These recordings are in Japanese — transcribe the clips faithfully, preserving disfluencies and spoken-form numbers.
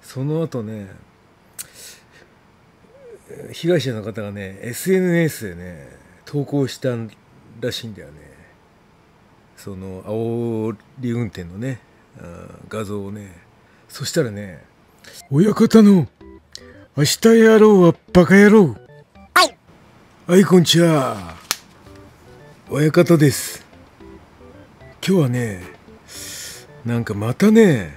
その後ね、被害者の方がね エスエヌエス でね投稿したらしいんだよね。その煽り運転のね画像をね。そしたらね、親方の明日やろうはバカ野郎。はいはいこんにちは、親方です。今日はねなんかまたね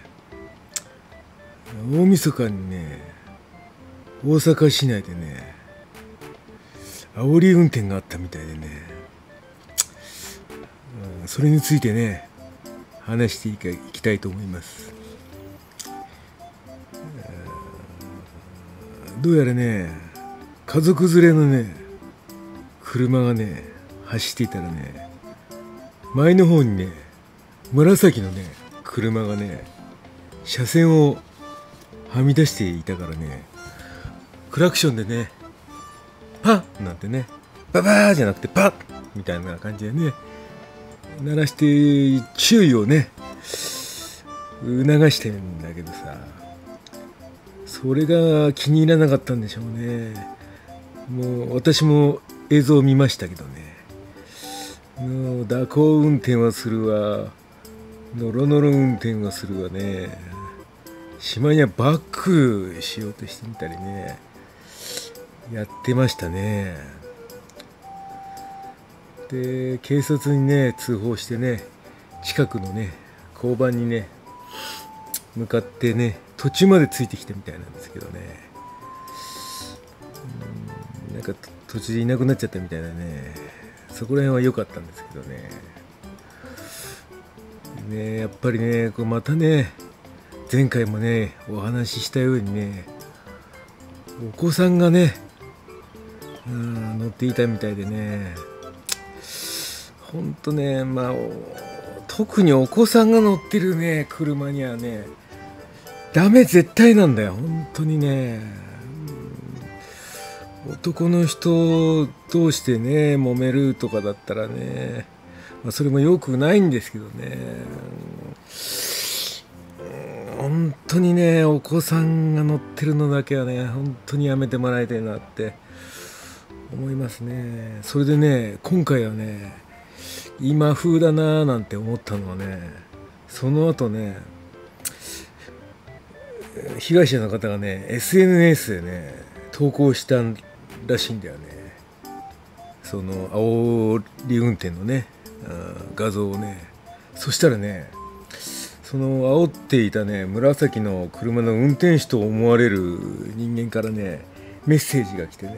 大晦日にね大阪市内でね煽り運転があったみたいでね、うん、それについてね話していきたいと思います。どうやらね家族連れのね車がね走っていたらね、前の方にね紫のね車がね車線をはみ出していたからね、クラクションでねパッなんてね、ババーじゃなくてパッみたいな感じでね鳴らして注意をね促してるんだけどさ、それが気に入らなかったんでしょうね。もう私も映像を見ましたけどね、もう蛇行運転はするわ、ノロノロ運転はするわね、しまいにはバックしようとしてみたりねやってましたね。で警察にね通報してね、近くのね交番にね向かってね途中までついてきたみたいなんですけどね、うん、なんか途中でいなくなっちゃったみたいなね、そこら辺は良かったんですけどね。ねやっぱりねこうまたね前回もねお話ししたようにねお子さんがね、うん、乗っていたみたいでね、ほんとねまあ特にお子さんが乗ってるね車にはねダメ絶対なんだよ本当にね、うん、男の人同士でね揉めるとかだったらね、まあ、それも良くないんですけどね、うん、本当にねお子さんが乗ってるのだけはね本当にやめてもらいたいなって思いますね。それでね今回はね今風だなーなんて思ったのはね、その後ね被害者の方がね エスエヌエス でね投稿したらしいんだよね。その煽り運転のね画像をね。そしたらねその煽っていたね紫の車の運転手と思われる人間からねメッセージが来てね、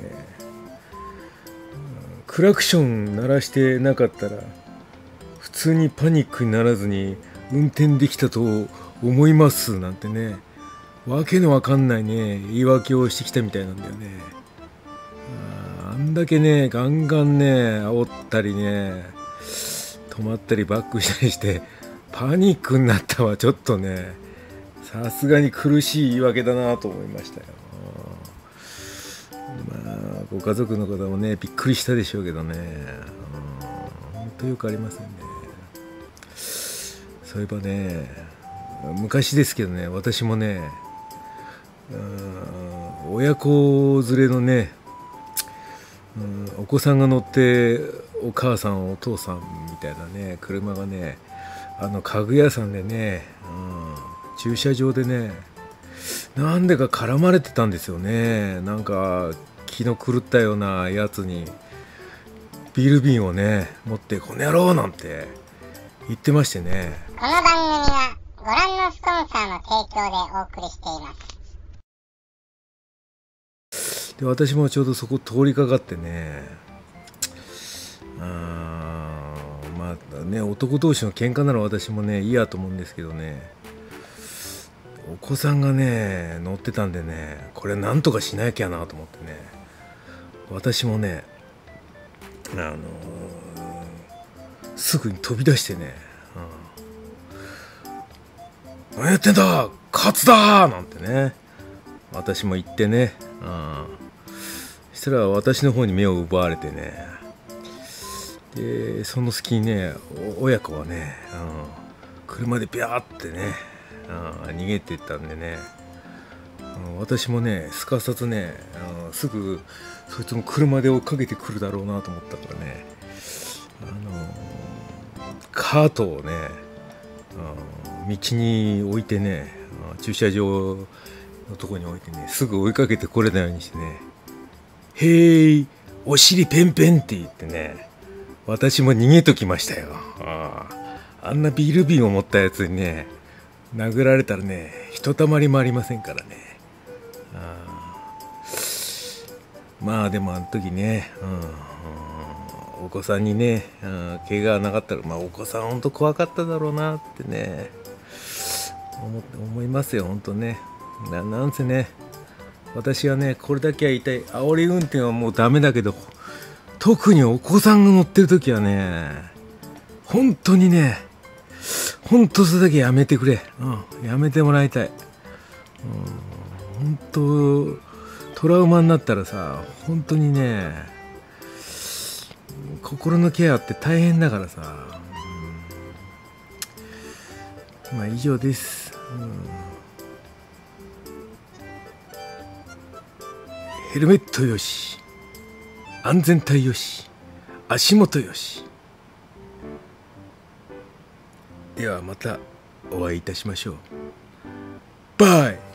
クラクション鳴らしてなかったら普通にパニックにならずに運転できたと思いますなんてね、わけのわかんないね言い訳をしてきたみたいなんだよね。あ, あんだけねガンガンね煽ったりね止まったりバックしたりしてパニックになったわ。ちょっとねさすがに苦しい言い訳だなと思いましたよ。まあご家族の方もねびっくりしたでしょうけどね、本当よくありませんね。そういえばね昔ですけどね私もね親子連れのねお子さんが乗ってお母さんお父さんみたいなね車がねあの家具屋さんでね、うん、駐車場でねなんでか絡まれてたんですよね。なんか気の狂ったようなやつにビール瓶をね持ってこの野郎なんて言ってましてね。 この番組はご覧のスポンサーの提供でお送りしています。 で私もちょうどそこ通りかかってね、あまあね男同士の喧嘩なら私もねいいやと思うんですけどね、お子さんがね乗ってたんでねこれなんとかしなきゃなと思ってね、私もねあのー、すぐに飛び出してね、うん、何やってんだ勝つだなんてね私も言ってね、うん、そしたら私の方に目を奪われてね、でその隙にね親子はね、うん、車でビャーってね、うん、逃げていったんでね、 ん、私もねすかさずね、うん、すぐそいつも車で追っかけてくるだろうなと思ったからね、あのー、カートをね、うん、道に置いてね、駐車場のとこに置いてね、すぐ追いかけてこれないようにしてね、へーいお尻ペンペンって言ってね、私も逃げときましたよ。ああ、あんなビール瓶を持ったやつにね殴られたらねひとたまりもありませんからね。あまあでもあの時ね、うんうん、お子さんにね、うん、怪我がなかったら、まあお子さん本当怖かっただろうなってね思思いますよ本当ね。ななんせね、私はねこれだけは言いたい、煽り運転はもうダメだけど、特にお子さんが乗ってる時はね本当にね、本当それだけやめてくれ、うん、やめてもらいたい、うん、本当トラウマになったらさ、本当にね心のケアって大変だからさ、うん、まあ以上です、うん、ヘルメットよし、安全帯よし、足元よし。ではまたお会いいたしましょう。バイ。